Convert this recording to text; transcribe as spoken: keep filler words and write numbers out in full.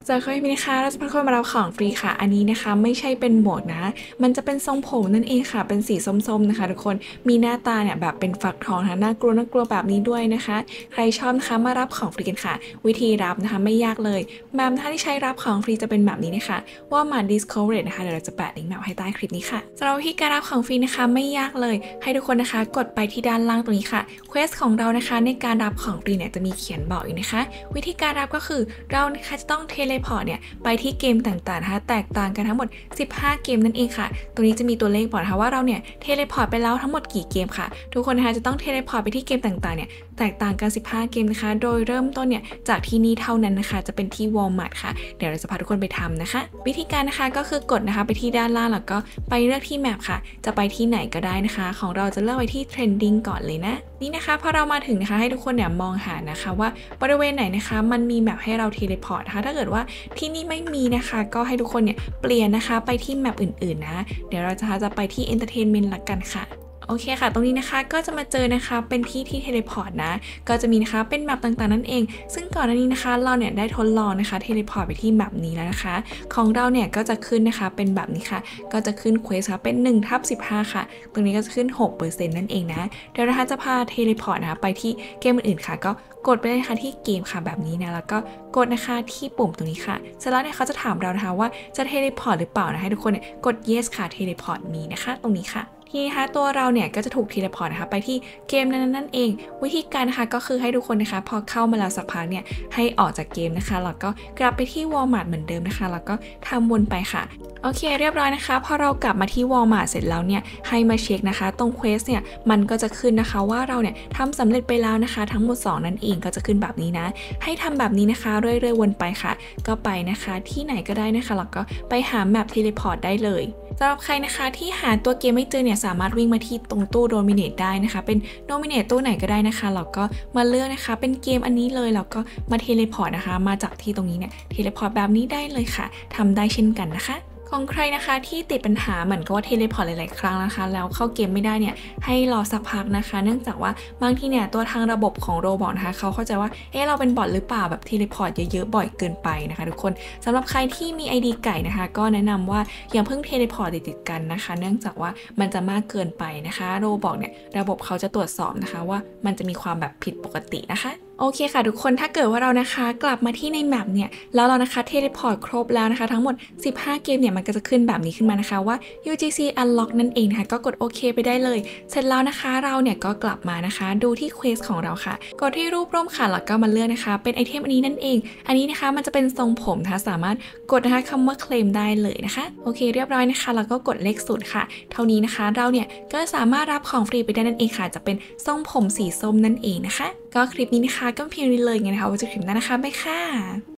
จากคลิปนี้นะคะเราจะพาทุกคนมารับของฟรีค่ะอันนี้นะคะไม่ใช่เป็นหมวกนะมันจะเป็นทรงผมนั่นเองค่ะเป็นสีส้มๆนะคะทุกคนมีหน้าตาเนี่ยแบบเป็นฟักทองนะคะน่ากลัวน่ากลัวแบบนี้ด้วยนะคะใครชอบนะคะมารับของฟรีกันค่ะวิธีรับนะคะไม่ยากเลยแมปนะคะที่ใช้รับของฟรีจะเป็นแบบนี้นะคะว่ามา Discover นะคะเดี๋ยวเราจะแปะลิงก์แมปให้ใต้คลิปนี้ค่ะสำหรับวิธีการรับของฟรีนะคะไม่ยากเลยให้ทุกคนนะคะกดไปที่ด้านล่างตรงนี้ค่ะเควสของเรานะคะในการรับของฟรีเนี่ยจะมีเขียนบอกอยู่นะคะวิธีการรับก็คือเรานะคะจะต้องเทเลพอร์ตเนี่ยไปที่เกมต่างๆนะคะแตกต่างกันทั้งหมดสิบห้าเกมนั่นเองค่ะตรงนี้จะมีตัวเลขบอกนะคะว่าเราเนี่ยเทเลพอร์ตไปแล้วทั้งหมดกี่เกมค่ะทุกคนนะคะจะต้องเทเลพอร์ตไปที่เกมต่างๆเนี่ยแตกต่างกันสิบห้าเกมนะคะโดยเริ่มต้นเนี่ยจากที่นี่เท่านั้นนะคะจะเป็นที่ Walmart ค่ะเดี๋ยวเราจะพาทุกคนไปทำนะคะวิธีการนะคะก็คือกดนะคะไปที่ด้านล่างแล้วก็ไปเลือกที่แมปค่ะจะไปที่ไหนก็ได้นะคะของเราจะเลือกไว้ที่ Trending ก่อนเลยนะนี่นะคะพอเรามาถึงนะคะให้ทุกคนเนี่ยมองหานะคะว่าบริเวณไหนนะคะมันมีแมปให้เราเทเลพอร์ตนะคะถ้าเกิดว่าที่นี่ไม่มีนะคะก็ให้ทุกคนเนี่ยเปลี่ยนนะคะไปที่แมปอื่นๆนะเดี๋ยวเราจะจะไปที่ Entertainment ละกันค่ะโอเคค่ะตรงนี้นะคะก็จะมาเจอนะคะเป็นที่ที่เทเลพอร์ตนะก็จะมีนะคะเป็นแมปต่างๆนั่นเองซึ่งก่อนหน้านี้นะคะเราเนี่ยได้ทดลองนะคะเทเลพอร์ตไปที่แมปนี้แล้วนะคะของเราเนี่ยก็จะขึ้นนะคะเป็นแบบนี้ค่ะก็จะขึ้นเควสค่ะเป็นหนึ่งทับสิบห้าค่ะตรงนี้ก็จะขึ้น หกเปอร์เซ็นต์ นั่นเองนะเดี๋ยวนะคะจะพาเทเลพอร์ตนะคะไปที่เกมอื่นๆค่ะก็กดไปเลยค่ะที่เกมค่ะแบบนี้นะแล้วก็กดนะคะที่ปุ่มตรงนี้ค่ะเสร็จแล้วเนี่ยเขาจะถามเรานะคะว่าจะเทเลพอร์ตหรือเปล่านะให้ทุกคนเนี่ยกด yes ค่ะเทเลพอร์ตมีนะคะตรงนี้ค่ะทีนี้นะคะตัวเราเนี่ยก็จะถูกเทเลพอร์ตนะคะไปที่เกมนั้นนั่นเองวิธีการนะคะก็คือให้ทุกคนนะคะพอเข้ามาแล้วสักพักเนี่ยให้ออกจากเกมนะคะแล้วก็กลับไปที่ Walmart เหมือนเดิมนะคะแล้วก็ทำวนไปค่ะโอเคเรียบร้อยนะคะพอเรากลับมาที่ Walmart เสร็จแล้วเนี่ยให้มาเช็คนะคะตรงเควสเนี่ยมันก็จะขึ้นนะคะว่าเราเนี่ยทำสำเร็จไปแล้วนะคะทั้งหมดสองนั่นเองก็จะขึ้นแบบนี้นะให้ทำแบบนี้นะคะเรื่อยๆวนไปค่ะก็ไปนะคะที่ไหนก็ได้นะคะแล้วก็ไปหาแมปเทเลพอร์ตได้เลยสำหรับใครนะคะที่หาตัวเกมไม่เจอเนี่ยสามารถวิ่งมาที่ตรงตู้โดมิเนตได้นะคะเป็นโดมิเนตตู้ไหนก็ได้นะคะแล้วก็มาเลือกนะคะเป็นเกมอันนี้เลยแล้วก็มาเทเลพอร์ตนะคะมาจากที่ตรงนี้เนี่ยเทเลพอร์ตแบบนี้ได้เลยค่ะทำได้เช่นกันนะคะของใครนะคะที่ติดปัญหาเหมือนกับว่าเทเลพอร์ตหลายๆครั้งนะคะแล้วเข้าเกมไม่ได้เนี่ยให้รอสักพักนะคะเนื่องจากว่าบางทีเนี่ยตัวทางระบบของโรบอทนะคะเขาเข้าใจว่าเอ๊ะเราเป็นบอทหรือเปล่าแบบเทเลพอร์ตเยอะๆบ่อยเกินไปนะคะทุกคนสำหรับใครที่มี ไอ ดี ไก่นะคะก็แนะนำว่าอย่าเพิ่งเทเลพอร์ตติดๆกันนะคะเนื่องจากว่ามันจะมากเกินไปนะคะโรบอทเนี่ยระบบเขาจะตรวจสอบนะคะว่ามันจะมีความแบบผิดปกตินะคะโอเคค่ะทุกคนถ้าเกิดว่าเรานะคะกลับมาที่ในแมปเนี่ยแล้วเรานะคะเทเลพอร์ตครบแล้วนะคะทั้งหมดสิบห้าเกมเนี่ยมันก็จะขึ้นแบบนี้ขึ้นมานะคะว่า ยู จี ซี Unlock นั่นเองนะคะก็กดโอเคไปได้เลยเสร็จแล้วนะคะเราเนี่ยก็กลับมานะคะดูที่เควสของเราค่ะกดที่รูปร่มค่ะแล้วก็มาเลือกนะคะเป็นไอเทมอันนี้นั่นเองอันนี้นะคะมันจะเป็นทรงผมนะคะสามารถกดนะคะคำว่าเคลมได้เลยนะคะโอเคเรียบร้อยนะคะแล้วก็กดเลขศูนย์ค่ะเท่านี้นะคะเราเนี่ยก็สามารถรับของฟรีไปได้นั่นเองค่ะจะเป็นทรงผมสีส้มนั่นเองนะคะก็คลิปนี้นะคะก็เพียงนี้เลยไงนะคะไว้เจอกันคลิปหน้านะคะบ๊ายค่ะ